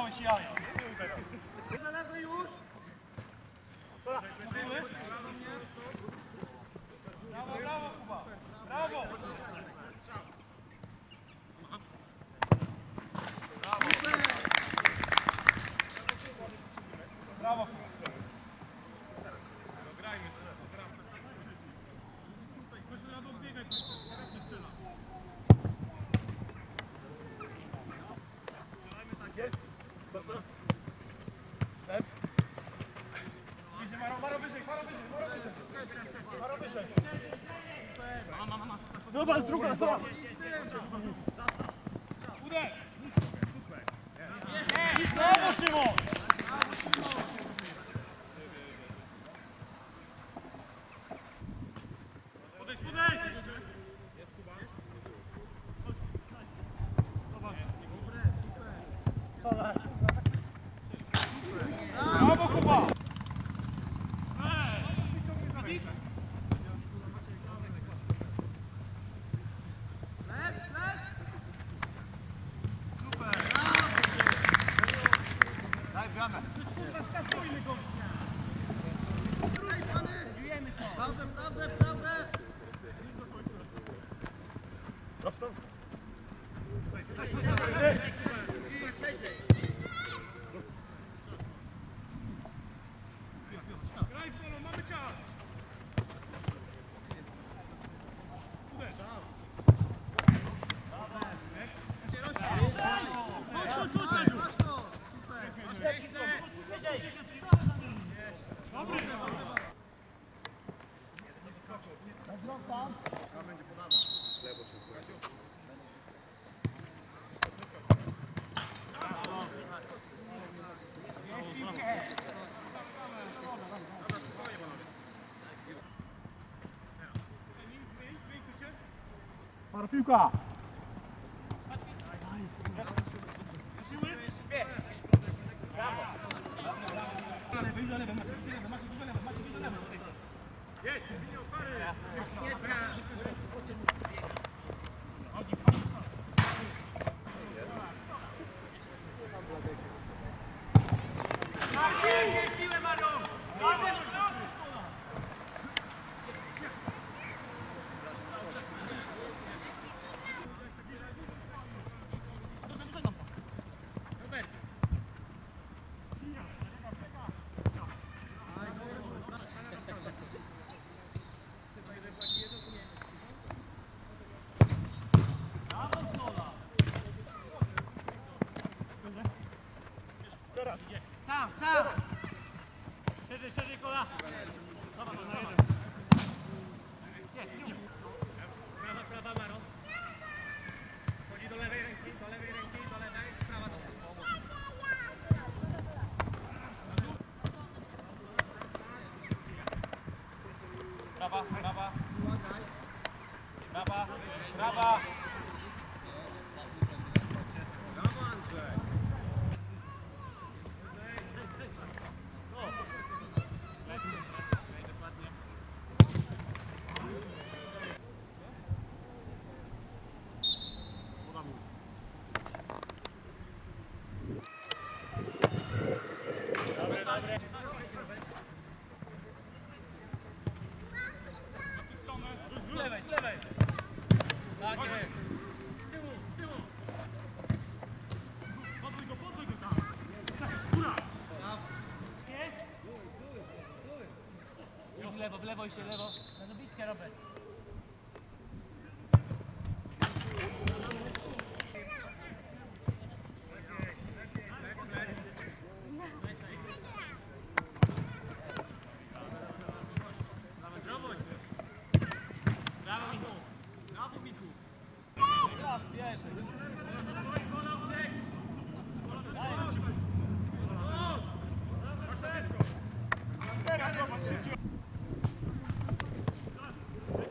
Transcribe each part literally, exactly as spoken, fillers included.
Dałeś jaja. Zależy już. Brawo, brawo, Kuba. Brawo. Brawo. Grajmy teraz. Weź na dół, biegaj, jak nie strzela. Strzelajmy tak. Jest. Dobrze. Lep. Idzie Maro, Maro wyżej, Maro wyżej, Maro wyżej. Maro wyżej. Mama, mama. Zobacz, druga, zobacz. Uderz. Super. Brawo, Szymon. Podejdź, podejdź! Jest Kuba. Dobre, super. Brawo, Kuba! Super! Daj bramę. Skasujmy go! Prawdę, prawdę, prawdę! Dobrze? Graj w polu, mamy czas! Uderz! Chodź, chodź, chodź! Dobry! Będzie podawał. Lewo się wkładził. Para piłka! Wyjdź do lewej, Maciej, wyjdź do lewej, Maciej, wyjdź do lewej, Maciej, wyjdź do lewej. Jedź, nie opary! Sam, sam! Szerzej, szerzej kola! Dobra, to na jeden. Jest, już! Prawa, prawa, Maron. Chodzi do lewej ręki, do lewej ręki, do lewej, prawa do tyłu. Prawa, prawa. Prawa, prawa. Brawo, Andrzej! Z lewej, z lewej! Tak jest! Z tyłu, z tyłu! Podwój go, podwój go tam! Góra! Jest? W lewo, w lewo i się w lewo. Na dobitkę, Robert. Teraz zobacz, szybciej.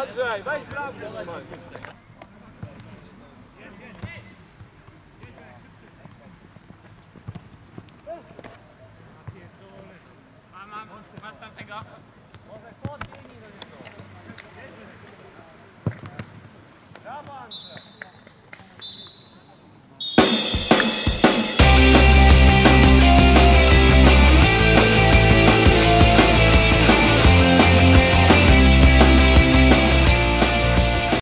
Andrzej, weź bramkę normalnie. Mam, mam, masz tamtego? Brawo, Andrzej.